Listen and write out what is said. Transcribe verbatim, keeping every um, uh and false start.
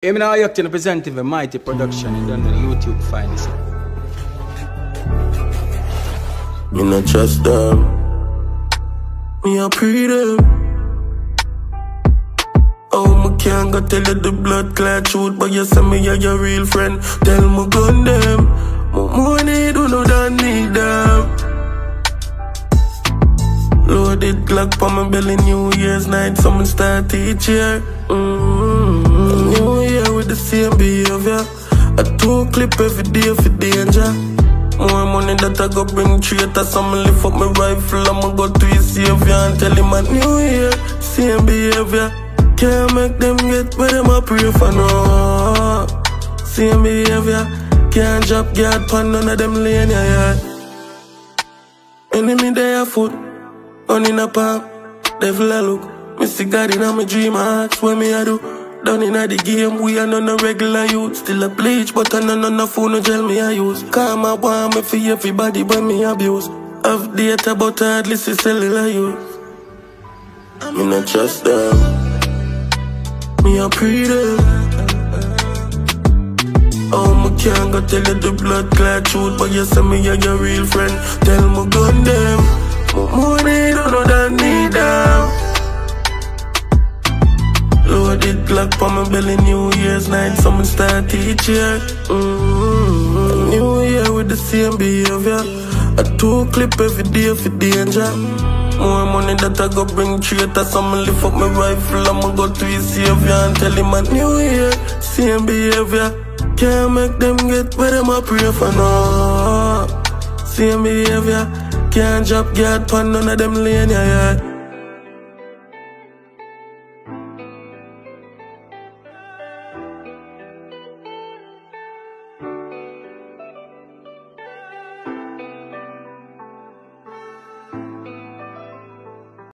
I'm now acting representing the Mighty Production. You don't know the YouTube find this. Me not trust them. Me a pray them. Oh, me can't go tell you the blood clot truth, but you say me are your real friend. Tell me gun them. My money do not don't need them. Loaded Glock on my belly, New Year's night, someone start teach here. Mm-hmm. New Year with the same behavior. A two clip every day for danger. More money that I go bring traitor. Someone lift up my rifle, I'ma go to his savior and tell him a New Year, same behavior. Can't make them get where them a pray for no. Same behavior. Can't drop guard pan none of them lane, yeah, yeah. Enemy there foot, gun in a palm, devil a look. Me see God in a me dream, I ask what me a do. Down in a the game, we are none a regular youth. Still a bleach, but I know none a phone no gel me a use. Calm up, want me for everybody when me abuse. Have data, but hardly see cellular use. Me not trust them. Me a pray them. Oh, me can't go tell you the blood clot truth, but you say me are your real friend. Tell me gun them. My money don't know that need them. Loaded Glock on my belly, New Year's night, someone start teach here. Mm-hmm. New Year with the same behavior. A two clip every day for danger. More money that I go bring traitor. Someone lift up my rifle, I'ma go to his savior and tell him a New Year, same behavior. Can't make them get where them a pray for no. Same behavior. Can't drop guard pan none of them lane, yeah, yeah.